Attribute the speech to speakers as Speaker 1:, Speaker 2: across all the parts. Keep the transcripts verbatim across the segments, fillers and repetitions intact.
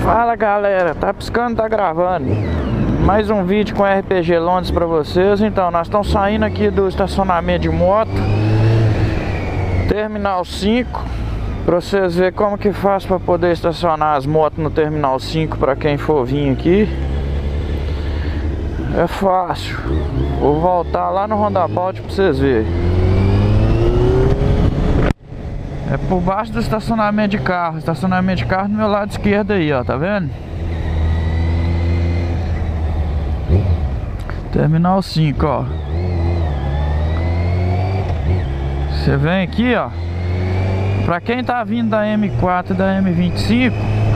Speaker 1: Fala galera, tá piscando, tá gravando mais um vídeo com R P G Londres pra vocês. Então, nós estamos saindo aqui do estacionamento de moto, Terminal cinco, pra vocês verem como que faz pra poder estacionar as motos no Terminal cinco pra quem for vir aqui. É fácil. Vou voltar lá no roundabout pra vocês verem. É por baixo do estacionamento de carro. Estacionamento de carro no meu lado esquerdo aí, ó, tá vendo? Terminal cinco, ó. Você vem aqui, ó. Pra quem tá vindo da M quatro e da M vinte e cinco,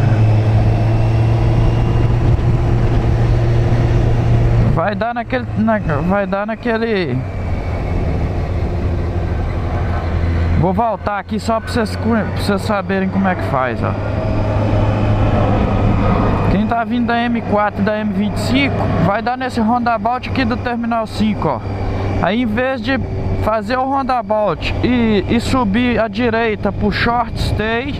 Speaker 1: vai dar naquele, na, vai dar naquele. Vou voltar aqui só pra vocês, pra vocês saberem como é que faz, ó. Quem tá vindo da M quatro e da M vinte e cinco vai dar nesse roundabout aqui do Terminal cinco, ó. Aí, em vez de fazer o roundabout e, e subir à direita pro Short Stay,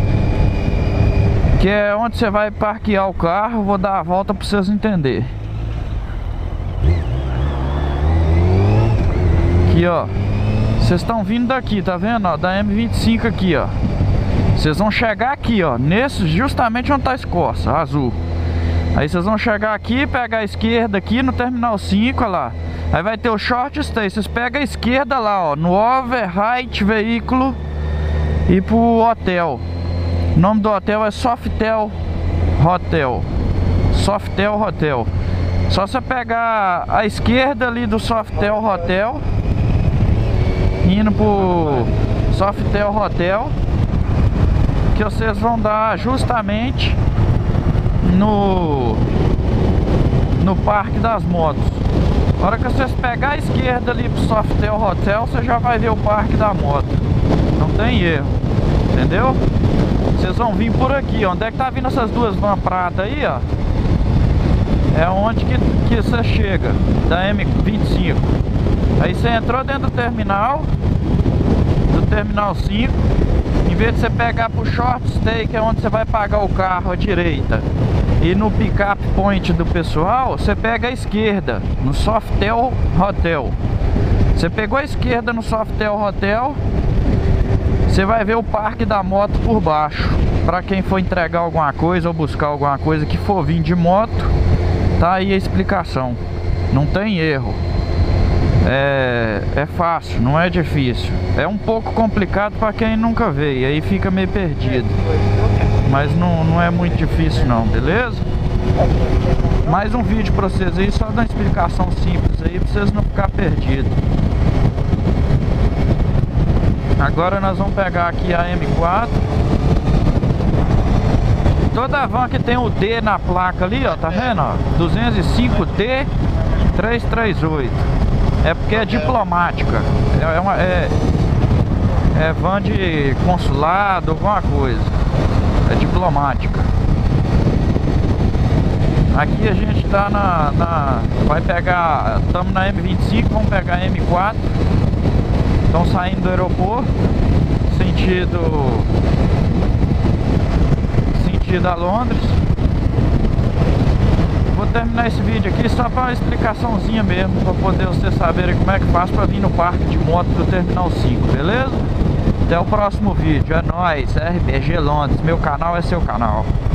Speaker 1: que é onde você vai parquear o carro, vou dar a volta pra vocês entenderem. Aqui, ó. Vocês estão vindo daqui, tá vendo, ó, da M vinte e cinco aqui, ó. Vocês vão chegar aqui, ó, nesse, justamente onde tá a escorça, azul. Aí vocês vão chegar aqui, pegar a esquerda aqui no Terminal cinco, ó lá. Aí vai ter o Short Stay, vocês pegam a esquerda lá, ó, no Overheight Veículo e pro hotel. O nome do hotel é Softel Hotel. Softel Hotel. Só você pegar a esquerda ali do Softel Hotel, indo pro Softel Hotel, que vocês vão dar justamente no no Parque das Motos. Na hora que vocês pegar a esquerda ali pro Softel Hotel, você já vai ver o Parque da Moto. Não tem erro, entendeu? Vocês vão vir por aqui, ó. Onde é que tá vindo essas duas van prata aí, ó? É onde que, que você chega da M vinte e cinco. Aí você entrou dentro do terminal, do Terminal cinco. Em vez de você pegar pro Short Stay, que é onde você vai pagar o carro à direita, e no Pick-up Point do pessoal, você pega a esquerda, no Softel Hotel. Você pegou a esquerda no Softel Hotel, você vai ver o Parque da Moto por baixo. Pra quem for entregar alguma coisa ou buscar alguma coisa que for vir de moto, tá aí a explicação. Não tem erro. É, é fácil, não é difícil. É um pouco complicado para quem nunca veio, aí fica meio perdido. Mas não, não é muito difícil não, beleza? Mais um vídeo para vocês aí, só dar uma explicação simples aí, para vocês não ficar perdidos. Agora nós vamos pegar aqui a M quatro. Toda van que tem o D na placa ali, ó, tá vendo, ó? duzentos e cinco D trezentos e trinta e oito. É porque é diplomática. É, uma, é, é van de consulado, alguma coisa. É diplomática. Aqui a gente tá na, na vai pegar, estamos na M vinte e cinco, vamos pegar a M quatro. Estão saindo do aeroporto, sentido sentido a Londres. Vou terminar esse vídeo aqui só para uma explicaçãozinha mesmo, para poder vocês saberem como é que faz para vir no parque de moto do Terminal cinco, beleza? Até o próximo vídeo, é nóis, R P G Londres, meu canal é seu canal.